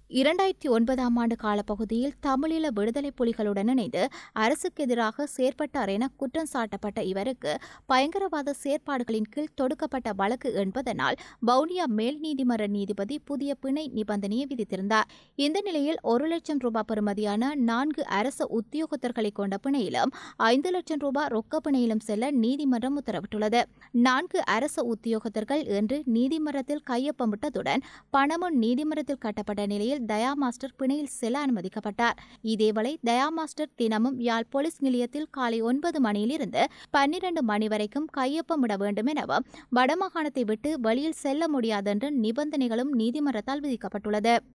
2009ஆம் ஆண்டு காலப்பகுதியில் தமிழீழ விடுதலை புலிகளுடன் இணைந்து அரசுக்கு எதிராக செயற்பட்டார் என குற்றம் சாட்டப்பட்ட இவருக்கு பயங்கரவாத செயற்பாடுகளின் கீழ் தொடுக்கப்பட்ட வழக்கு என்பதனால் வவுனியா மேல் நீதிமன்ற நீதிபதி புதிய பிணை நிபந்தனையை விதித்திருந்தார். இந்த நிலையில் 1 லட்சம் ரூபாய் பெறுமதியான 4 அரச உத்தியோகத்தர்களை கொண்ட பிணையிலும் 5 லட்சம் ரூபாய் ரொக்க பிணையிலும் செல்ல நீதிமன்றம் உத்தரவிட்டுள்ளது. 4 அரச உத்தியோகத்தர்கள் இன்று நீதிமன்றத்தில் கையொப்பமிட்டதுடன் பணமும் நீதிமன்றத்தில் கட்டப்பட்ட நிலையில் தயா மாஸ்டர் பிணையில் செல்ல அனுமதிக்கப்பட்டார். இதேவேளை தயா மாஸ்டர் தினமும் யாழ் போலீஸ் நிலையத்தில் காலை 9 மணியிலிருந்து 12 மணி வரைக்கும் கையொப்பமிட வேண்டும் எனவும் வடமாகாணத்தை விட்டு வெளியில் செல்ல முடியாதென்ற நிபந்தனைகளும் நீதிமன்றத்தால் விதிக்கப்பட்டுள்ளது.